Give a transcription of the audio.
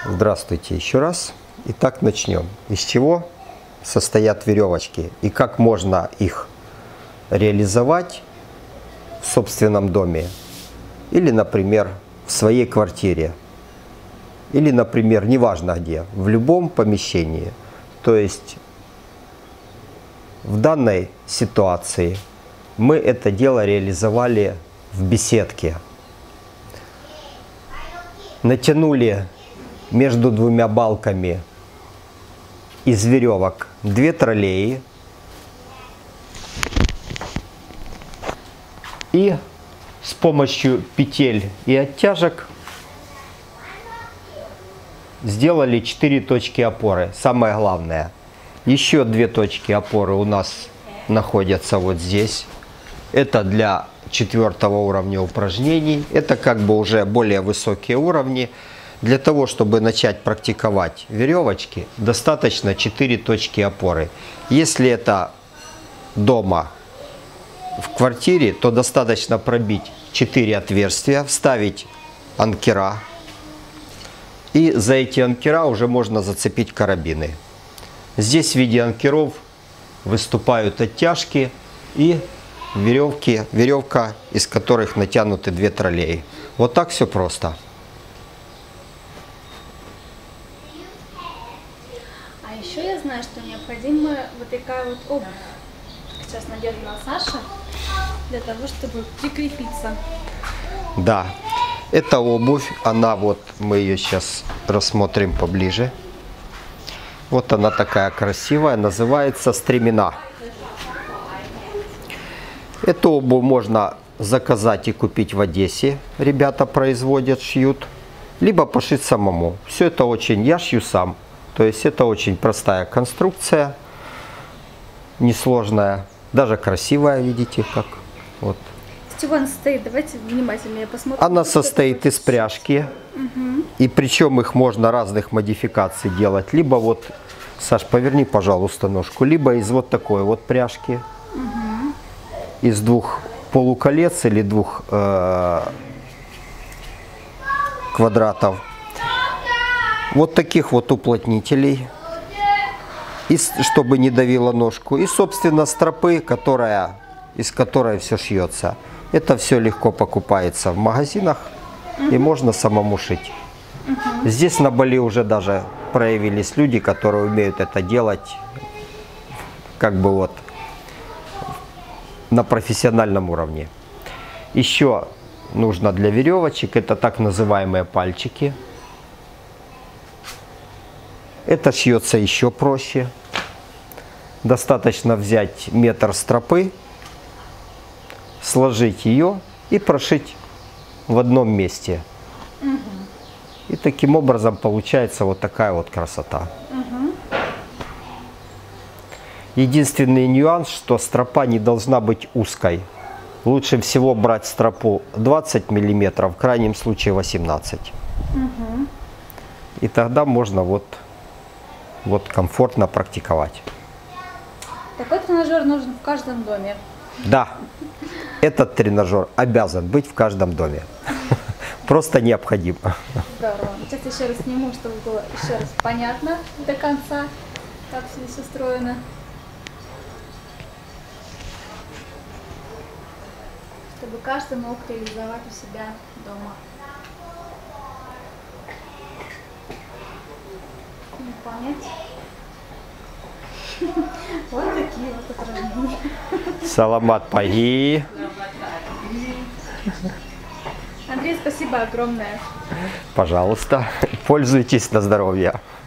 Здравствуйте еще раз. Итак, начнем. Из чего состоят веревочки и как можно их реализовать в собственном доме или, например, в своей квартире или, например, неважно где, в любом помещении. То есть в данной ситуации мы это дело реализовали в беседке. Натянули между двумя балками из веревок 2 троллеи и с помощью петель и оттяжек сделали 4 точки опоры. Самое главное, еще 2 точки опоры у нас находятся вот здесь. Это для 4-го уровня упражнений. Это как бы уже более высокие уровни. Для того, чтобы начать практиковать веревочки, достаточно 4 точки опоры. Если это дома, в квартире, то достаточно пробить 4 отверстия, вставить анкера. И за эти анкера уже можно зацепить карабины. Здесь в виде анкеров выступают оттяжки и веревка, из которых натянуты 2 троллеи. Вот так все просто. А еще я знаю, что необходима вот такая вот обувь. Сейчас надену на Сашу для того, чтобы прикрепиться. Да, эта обувь, она вот, мы ее сейчас рассмотрим поближе. Вот она такая красивая, называется стремена. Эту обувь можно заказать и купить в Одессе. Ребята производят, шьют. Либо пошить самому. Все это очень, я шью сам. То есть это очень простая конструкция, несложная, даже красивая, видите как. Вот. С чего она состоит? Давайте внимательнее посмотрим. Она состоит из пряжки. Угу. И причем их можно разных модификаций делать. Либо вот, Саш, поверни, пожалуйста, ножку. Либо из вот такой вот пряжки. Угу. Из 2 полуколец или 2 квадратов. Вот таких вот уплотнителей, и, чтобы не давило ножку. И, собственно, стропы, из которой все шьется. Это все легко покупается в магазинах и можно самому шить. Здесь на Бали уже даже проявились люди, которые умеют это делать как бы вот на профессиональном уровне. Еще нужно для веревочек, это так называемые пальчики. Это шьется еще проще. Достаточно взять метр стропы, сложить ее и прошить в одном месте. Угу. И таким образом получается вот такая вот красота. Угу. Единственный нюанс, что стропа не должна быть узкой. Лучше всего брать стропу 20 мм, в крайнем случае 18. Угу. И тогда можно вот комфортно практиковать. Такой тренажер нужен в каждом доме. Да, этот тренажер обязан быть в каждом доме. Просто необходимо. Здорово. Сейчас еще раз сниму, чтобы было еще раз понятно до конца, как все здесь устроено. Чтобы каждый мог реализовать у себя дома. Понять. Вот такие вот упражнения. Саламат паги. Андрей, спасибо огромное. Пожалуйста, пользуйтесь на здоровье.